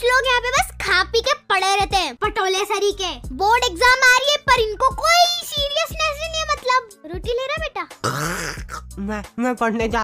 कुछ लोग यहाँ पे बस खा पी के पड़े रहते हैं, पटोले सरी के। बोर्ड एग्जाम आ रही है पर इनको कोई सीरियसनेस ही नहीं है। मतलब रोटी ले रहा बेटा? मैं पढ़ने जा